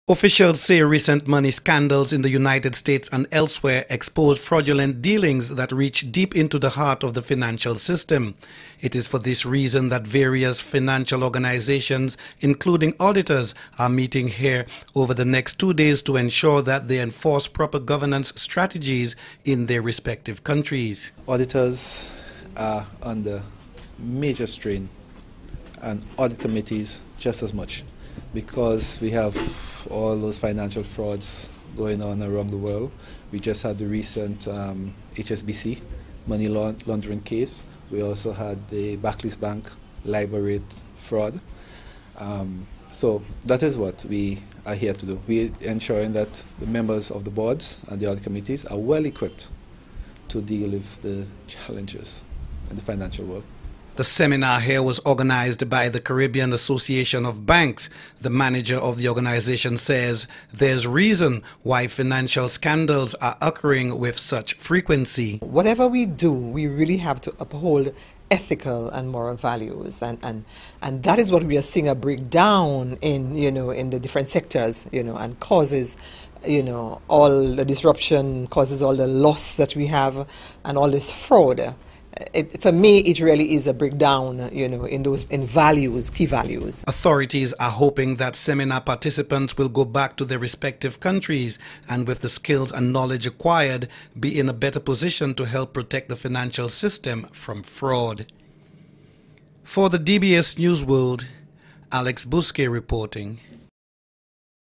Officials say recent money scandals in the United States and elsewhere exposed fraudulent dealings that reach deep into the heart of the financial system. It is for this reason that various financial organizations, including auditors, are meeting here over the next 2 days to ensure that they enforce proper governance strategies in their respective countries. Auditors are under major strain, and audit committees just as much, because we have all those financial frauds going on around the world. We just had the recent HSBC money laundering case. We also had the Barclays Bank LIBOR rate fraud. So that is what we are here to do. We are ensuring that the members of the boards and the audit committees are well equipped to deal with the challenges in the financial world. The seminar here was organized by the Caribbean Association of Banks. The manager of the organization says there's reason why financial scandals are occurring with such frequency. Whatever we do, we really have to uphold ethical and moral values, and that is what we are seeing a breakdown in, in the different sectors, and causes, all the disruption, causes all the loss that we have and all this fraud. For me, it really is a breakdown, in values, key values. Authorities are hoping that seminar participants will go back to their respective countries and, with the skills and knowledge acquired, be in a better position to help protect the financial system from fraud. For the DBS News World, Alex Busquet reporting.